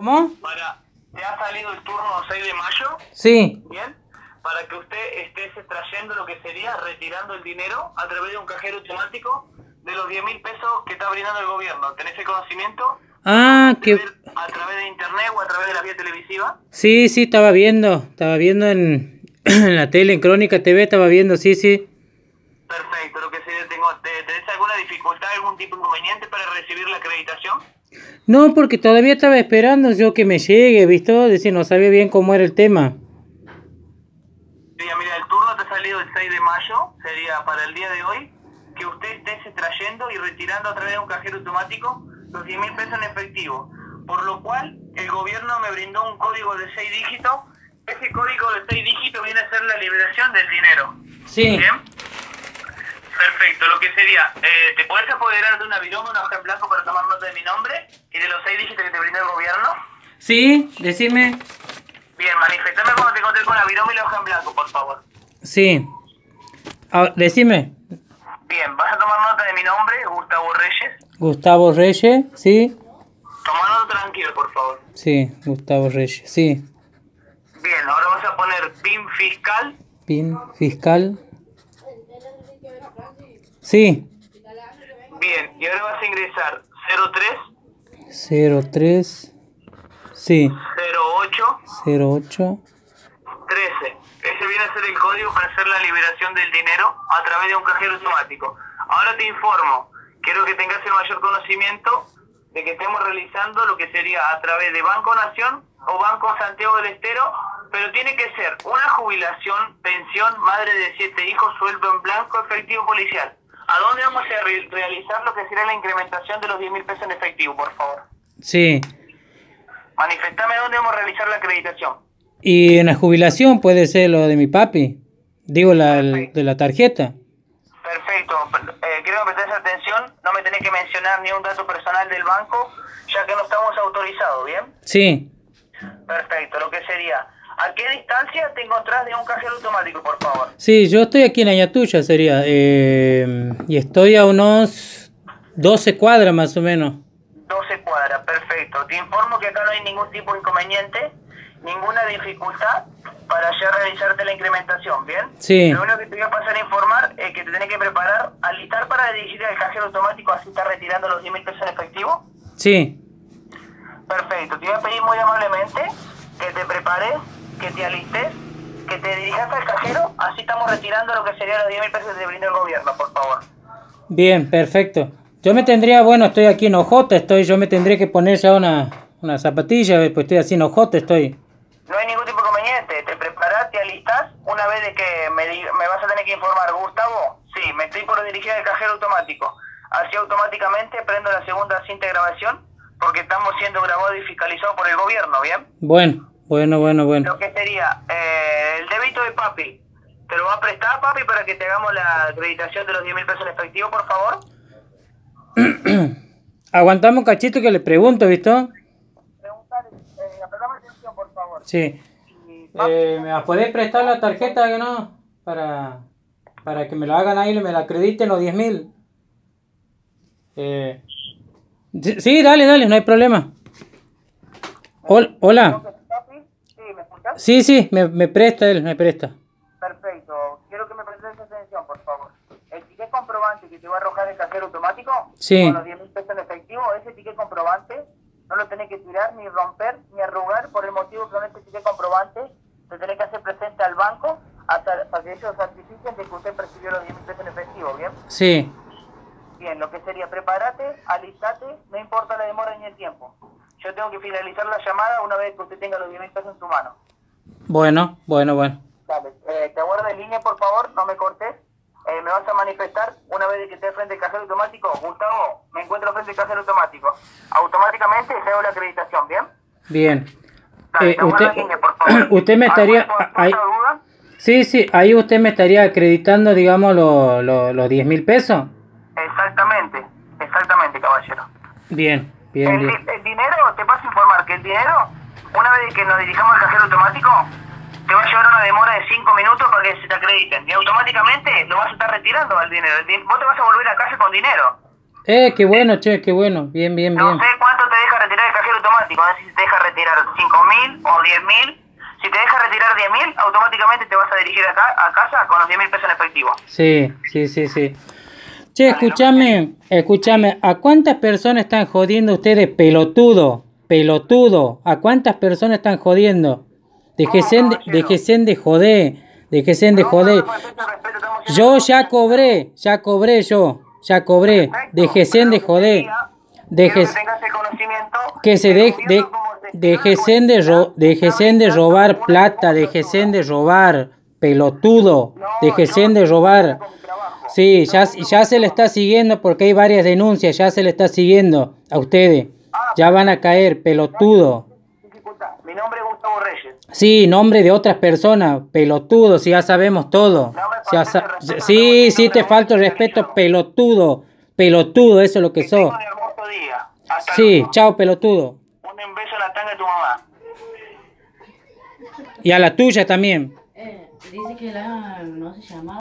¿Cómo? ¿Te ha salido el turno 6 de mayo? Sí. Bien. Para que usted esté extrayendo lo que sería retirando el dinero a través de un cajero automático de los 10.000 pesos que está brindando el gobierno. ¿Tenés el conocimiento? Ah, que... ¿A través de internet o a través de la vía televisiva? Sí, estaba viendo en, en la tele, en Crónica TV, estaba viendo, sí. Perfecto, lo que sería, ¿tenés alguna dificultad, algún tipo de inconveniente para recibir la acreditación? No, porque todavía estaba esperando yo que me llegue, ¿viste? Decir, no sabía bien cómo era el tema. Sí, mira, el turno te ha salido el 6 de mayo, sería para el día de hoy, que usted esté extrayendo y retirando a través de un cajero automático los 10.000 pesos en efectivo, por lo cual el gobierno me brindó un código de 6 dígitos. Ese código de 6 dígitos viene a ser la liberación del dinero. Sí. ¿Bien? Perfecto, lo que sería, ¿te podés apoderar de una viroma, una hoja en blanco para tomar nota de mi nombre y de los 6 dígitos que te brindó el gobierno? Sí, decime. Bien, manifestame cuando te encontré con la viroma y la hoja en blanco, por favor. Sí. Decime. Bien, vas a tomar nota de mi nombre, Gustavo Reyes. Gustavo Reyes, sí. Toma nota tranquilo, por favor. Sí, Gustavo Reyes, sí. Bien, ahora vas a poner PIN fiscal. PIN fiscal. Sí. Bien, y ahora vas a ingresar 03. Sí. 08 08. 13. Ese viene a ser el código para hacer la liberación del dinero a través de un cajero automático. Ahora te informo, quiero que tengas el mayor conocimiento de que estemos realizando lo que sería a través de Banco Nación o Banco Santiago del Estero, pero tiene que ser una jubilación, pensión, madre de 7 hijos, sueldo en blanco, efectivo policial. ¿A dónde vamos a realizar lo que sería la incrementación de los 10.000 pesos en efectivo, por favor? Sí. Manifestame dónde vamos a realizar la acreditación. Y en la jubilación puede ser lo de mi papi. Digo, de la tarjeta. Perfecto. Quiero que prestes atención. No me tenés que mencionar ni un dato personal del banco, ya que no estamos autorizados, ¿bien? Sí. Perfecto. Lo que sería, ¿a qué distancia te encontrás de un cajero automático, por favor? Sí, yo estoy aquí en Ayatuya, sería. Y estoy a unos 12 cuadras más o menos. 12 cuadras, perfecto. Te informo que acá no hay ningún tipo de inconveniente, ninguna dificultad para ya realizarte la incrementación, ¿bien? Sí. Lo único que te voy a pasar a informar es que te tenés que preparar, alistar para dirigir al cajero automático, así estás retirando los 10.000 pesos en efectivo. Sí. Perfecto. Te voy a pedir muy amablemente que te prepares, que te alistes, que te dirijas al cajero, así estamos retirando lo que serían los 10.000 pesos que te brinda el gobierno, por favor. Bien, perfecto. Yo me tendría, estoy aquí en Ojota, yo me tendría que poner ya una zapatilla, pues estoy así en Ojota, estoy. No hay ningún tipo de inconveniente, te preparás, te alistas, una vez de que me vas a tener que informar, Gustavo, sí, me estoy por dirigir al cajero automático, así automáticamente prendo la segunda cinta de grabación, porque estamos siendo grabados y fiscalizados por el gobierno, ¿bien? Bueno. Lo que sería, el débito de papi, ¿te lo va a prestar, papi, para que te hagamos la acreditación de los 10.000 pesos en efectivo, por favor? Aguantamos un cachito que le pregunto, ¿viste? Preguntar, apretame atención, por favor. Sí. ¿Me podés prestar la tarjeta que no? Para que me lo hagan ahí y me la acrediten los 10.000. Sí, dale, no hay problema. Hola. Sí, ¿me escuchas? Sí, me presta él, me presta. Perfecto. Quiero que me prestes atención, por favor. El ticket comprobante que te va a arrojar el cajero automático, sí, con los 10.000 pesos en efectivo, ese ticket comprobante no lo tenés que tirar, ni romper, ni arrugar, por el motivo que con este ticket comprobante te tenés que hacer presente al banco para que ellos certifiquen de que usted percibió los 10.000 pesos en efectivo, ¿bien? Sí. Bien, lo que sería, prepárate, alistate, no importa la demora ni el tiempo. Yo tengo que finalizar la llamada una vez que usted tenga los 10.000 pesos en su mano. Bueno. Dale, te aguardo en línea, por favor, no me cortes. Me vas a manifestar una vez que esté frente al cajero automático. Gustavo, me encuentro frente al cajero automático. Automáticamente se hago la acreditación, ¿bien? Bien. Dale, te aguardo en línea, por favor. Usted me estaría... ¿Alguna duda? Sí, ahí usted me estaría acreditando, digamos, los 10.000 pesos. Exactamente, caballero. Bien. El dinero, te paso a informar que el dinero, una vez que nos dirijamos al cajero automático, te va a llevar una demora de 5 minutos para que se te acrediten. Y automáticamente lo vas a estar retirando al dinero. Vos te vas a volver a casa con dinero. Qué bueno, che, qué bueno. Bien. No sé cuánto te deja retirar el cajero automático, no sé si te deja retirar 5.000 o 10.000. Si te deja retirar 10.000, automáticamente te vas a dirigir acá a casa con los 10.000 pesos en efectivo. Sí, sí, sí, sí. Che, escúchame, ¿a cuántas personas están jodiendo ustedes, pelotudo? Pelotudo, ¿a cuántas personas están jodiendo? Déjense de joder, déjense de joder. Yo ya cobré, ya cobré. Déjense de joder. Déjense de robar plata, déjense de robar, pelotudo, déjense de robar. Sí, ya se le está siguiendo porque hay varias denuncias, ya se le está siguiendo a ustedes. Ya van a caer, pelotudo. Mi nombre es Gustavo Reyes. Sí, nombre de otras personas, pelotudo, si ya sabemos todo. Sí, sí, te falta respeto, pelotudo. Pelotudo, eso es lo que sos. Sí, chao, pelotudo. Un beso en la tanga de tu mamá. Y a la tuya también. Dice que no se llama.